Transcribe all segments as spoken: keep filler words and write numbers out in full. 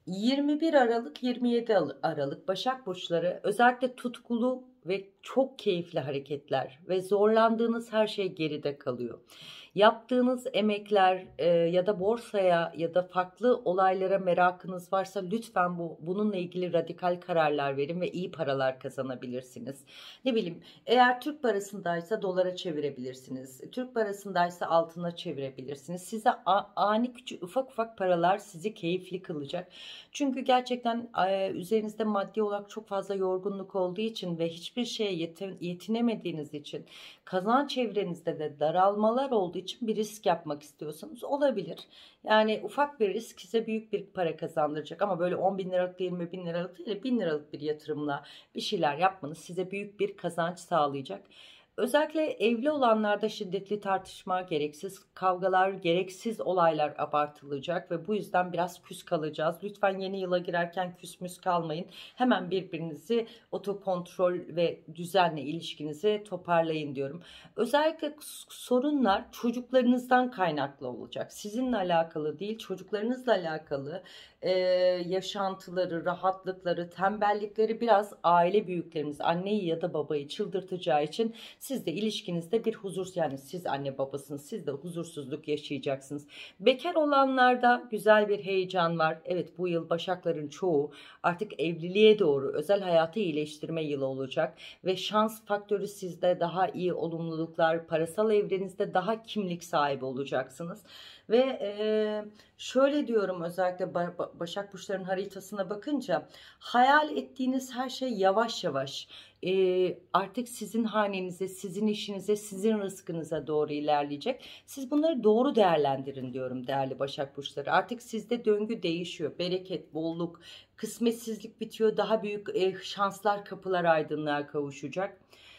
yirmi bir Aralık yirmi yedi Aralık Başak Burçları özellikle tutkulu ve çok keyifli hareketler ve zorlandığınız her şey geride kalıyor. Yaptığınız emekler e, ya da borsaya ya da farklı olaylara merakınız varsa lütfen bu bununla ilgili radikal kararlar verin ve iyi paralar kazanabilirsiniz. Ne bileyim, eğer Türk parasındaysa dolara çevirebilirsiniz. Türk parasındaysa altına çevirebilirsiniz. Size ani küçük ufak ufak paralar sizi keyifli kılacak. Çünkü gerçekten e, üzerinizde maddi olarak çok fazla yorgunluk olduğu için ve hiçbir şeye yetin, yetinemediğiniz için, kazanç çevrenizde de daralmalar olduğu için bir risk yapmak istiyorsanız olabilir. Yani ufak bir risk size büyük bir para kazandıracak ama böyle on bin liralık, yirmi bin liralık değil, bin liralık bir yatırımla bir şeyler yapmanız size büyük bir kazanç sağlayacak. Özellikle evli olanlarda şiddetli tartışma, gereksiz kavgalar, gereksiz olaylar abartılacak ve bu yüzden biraz küs kalacağız. Lütfen yeni yıla girerken küsmüş kalmayın. Hemen birbirinizi otokontrol ve düzenle ilişkinizi toparlayın diyorum. Özellikle sorunlar çocuklarınızdan kaynaklı olacak. Sizinle alakalı değil, çocuklarınızla alakalı e, yaşantıları, rahatlıkları, tembellikleri biraz aile büyüklerimiz, anneyi ya da babayı çıldırtacağı için siz de ilişkinizde bir huzur, yani siz anne babasınız, siz de huzursuzluk yaşayacaksınız. Bekar olanlarda güzel bir heyecan var. Evet, bu yıl Başakların çoğu artık evliliğe doğru, özel hayatı iyileştirme yılı olacak ve şans faktörü sizde, daha iyi olumluluklar, parasal evrenizde daha kimlik sahibi olacaksınız. Ve e, şöyle diyorum, özellikle Başak Burçları'nın haritasına bakınca hayal ettiğiniz her şey yavaş yavaş e, artık sizin hanenize, sizin işinize, sizin rızkınıza doğru ilerleyecek. Siz bunları doğru değerlendirin diyorum değerli Başak Burçları. Artık sizde döngü değişiyor. Bereket, bolluk, kısmetsizlik bitiyor. Daha büyük e, şanslar, kapılar aydınlığa kavuşacak.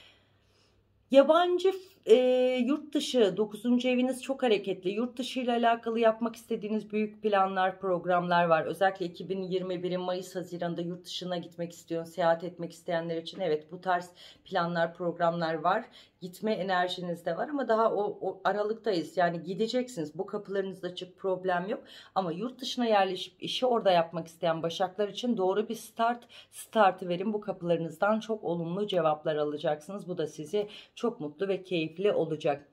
Yabancı e, yurt dışı dokuzuncu eviniz çok hareketli. Yurt dışı ile alakalı yapmak istediğiniz büyük planlar, programlar var. Özellikle iki bin yirmi birin Mayıs Haziran'da yurt dışına gitmek isteyen, seyahat etmek isteyenler için evet, bu tarz planlar, programlar var. Gitme enerjiniz de var ama daha o, o aralıktayız. Yani gideceksiniz. Bu kapılarınız açık, problem yok. Ama yurt dışına yerleşip işi orada yapmak isteyen Başaklar için doğru bir start startı verin. Bu kapılarınızdan çok olumlu cevaplar alacaksınız. Bu da sizi çok mutlu ve keyifli olacak.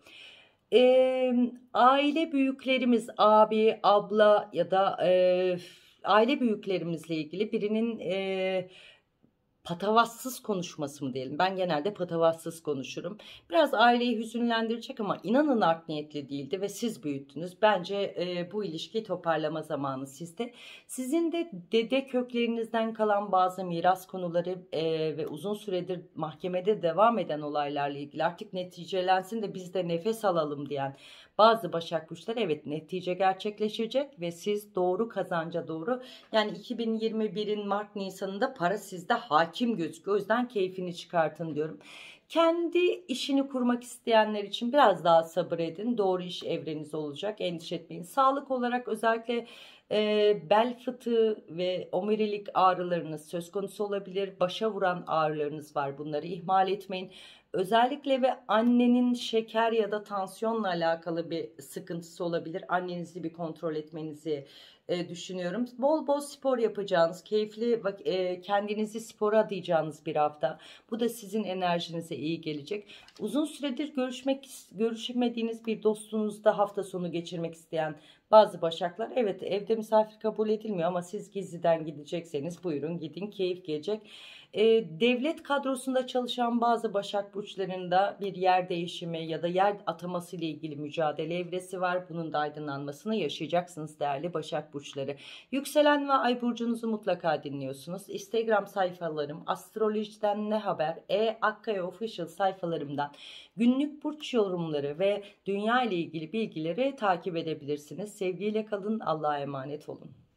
Ee, aile büyüklerimiz, abi, abla ya da e, aile büyüklerimizle ilgili birinin e, patavatsız konuşması mı diyelim? Ben genelde patavatsız konuşurum. Biraz aileyi hüzünlendirecek ama inanın art niyetli değildi ve siz büyüttünüz. Bence e, bu ilişkiyi toparlama zamanı sizde. Sizin de dede köklerinizden kalan bazı miras konuları e, ve uzun süredir mahkemede devam eden olaylarla ilgili artık neticelensin de biz de nefes alalım diyen bazı Başak Burçları, evet, netice gerçekleşecek ve siz doğru kazanca doğru, yani iki bin yirmi birin Mart Nisan'ında para sizde hakim gözüküyor. O yüzden keyfini çıkartın diyorum. Kendi işini kurmak isteyenler için biraz daha sabır edin. Doğru iş evreniz olacak. Endişe etmeyin. Sağlık olarak özellikle e, bel fıtığı ve omurilik ağrılarınız söz konusu olabilir. Başa vuran ağrılarınız var. Bunları ihmal etmeyin. Özellikle ve annenin şeker ya da tansiyonla alakalı bir sıkıntısı olabilir. Annenizi bir kontrol etmenizi e, düşünüyorum. Bol bol spor yapacağınız, keyifli e, kendinizi spora adayacağınız bir hafta. Bu da sizin enerjinize iyi gelecek. Uzun süredir görüşmek görüşmediğiniz bir dostunuzda hafta sonu geçirmek isteyen bazı Başaklar, evet, evde misafir kabul edilmiyor ama siz gizliden gidecekseniz buyurun gidin, keyif gelecek. E, devlet kadrosunda çalışan bazı Başak Burçlarında bir yer değişimi ya da yer ataması ile ilgili mücadele evresi var. Bunun da aydınlanmasını yaşayacaksınız değerli Başak Burçları. Yükselen ve ay burcunuzu mutlaka dinliyorsunuz. Instagram sayfalarım, astrolojiden ne haber, e akkaya official sayfalarımdan günlük burç yorumları ve dünya ile ilgili bilgileri takip edebilirsiniz. Sevgiyle kalın, Allah'a emanet olun.